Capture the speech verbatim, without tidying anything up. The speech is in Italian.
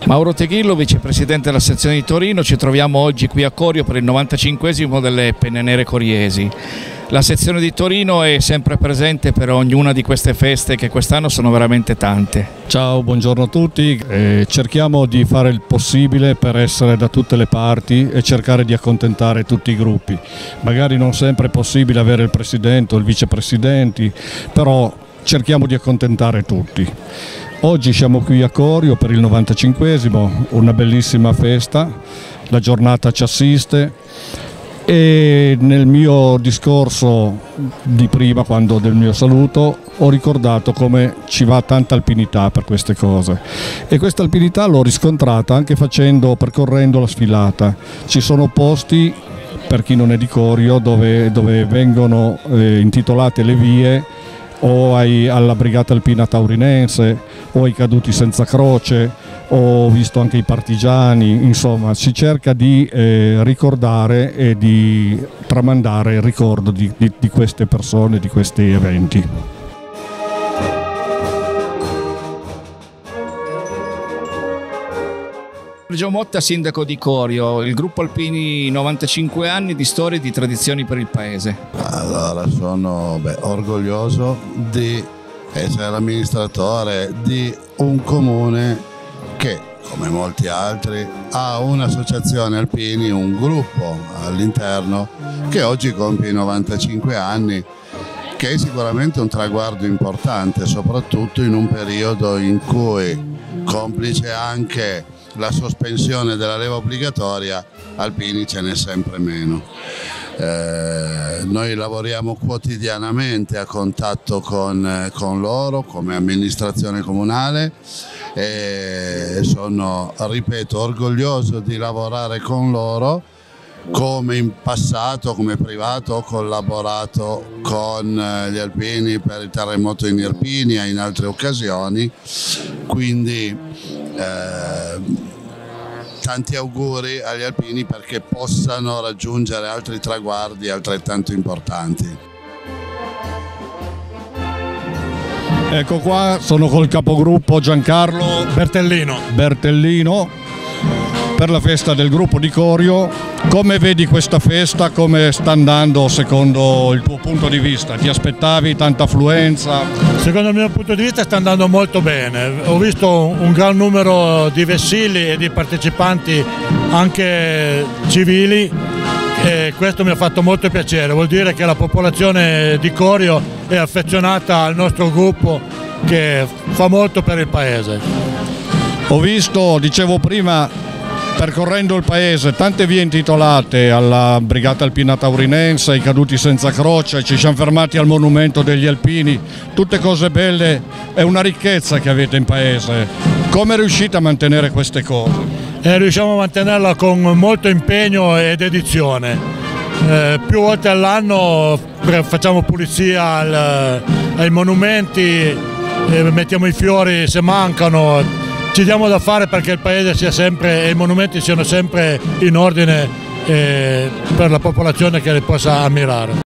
Mauro Teghillo, vicepresidente della sezione di Torino. Ci troviamo oggi qui a Corio per il novantacinquesimo delle Penne Nere Coriesi. La sezione di Torino è sempre presente per ognuna di queste feste che quest'anno sono veramente tante. Ciao, buongiorno a tutti. Eh, cerchiamo di fare il possibile per essere da tutte le parti e cercare di accontentare tutti i gruppi. Magari non sempre è possibile avere il presidente o il vicepresidenti, però cerchiamo di accontentare tutti. Oggi siamo qui a Corio per il novantacinquesimo, una bellissima festa, la giornata ci assiste e nel mio discorso di prima, quando del mio saluto, ho ricordato come ci va tanta alpinità per queste cose e questa alpinità l'ho riscontrata anche facendo, percorrendo la sfilata. Ci sono posti, per chi non è di Corio, dove, dove vengono eh, intitolate le vie o ai, alla Brigata Alpina Taurinense o ai Caduti Senza Croce, ho visto anche i partigiani. Insomma, si cerca di eh, ricordare e di tramandare il ricordo di, di, di queste persone, di questi eventi. Sergio Motta, sindaco di Corio, il gruppo Alpini novantacinque anni di storie e di tradizioni per il paese. Allora, sono beh, orgoglioso di essere l'amministratore di un comune che, come molti altri, ha un'associazione alpini, un gruppo all'interno che oggi compie i novantacinque anni, che è sicuramente un traguardo importante, soprattutto in un periodo in cui, complice anche la sospensione della leva obbligatoria, alpini ce n'è sempre meno. Eh, noi lavoriamo quotidianamente a contatto con, con loro come amministrazione comunale e sono, ripeto, orgoglioso di lavorare con loro. Come in passato, come privato, ho collaborato con gli alpini per il terremoto in Irpinia in altre occasioni, quindi eh, tanti auguri agli alpini perché possano raggiungere altri traguardi altrettanto importanti. Ecco qua, sono col capogruppo Giancarlo Bertellino. Bertellino per la festa del gruppo di Corio. Come vedi questa festa? Come sta andando secondo il tuo punto di vista? Ti aspettavi tanta affluenza? Secondo il mio punto di vista sta andando molto bene. Ho visto un gran numero di vessilli e di partecipanti anche civili e questo mi ha fatto molto piacere. Vuol dire che la popolazione di Corio è affezionata al nostro gruppo che fa molto per il paese. Ho visto, dicevo prima, percorrendo il paese, tante vie intitolate alla Brigata Alpina Taurinense, ai Caduti Senza Croce, ci siamo fermati al Monumento degli Alpini, tutte cose belle, è una ricchezza che avete in paese. Come riuscite a mantenere queste cose? Eh, riusciamo a mantenerla con molto impegno e dedizione. Eh, più volte all'anno facciamo pulizia al, ai monumenti, eh, mettiamo i fiori se mancano. Ci diamo da fare perché il paese sia sempre e i monumenti siano sempre in ordine eh, per la popolazione che li possa ammirare.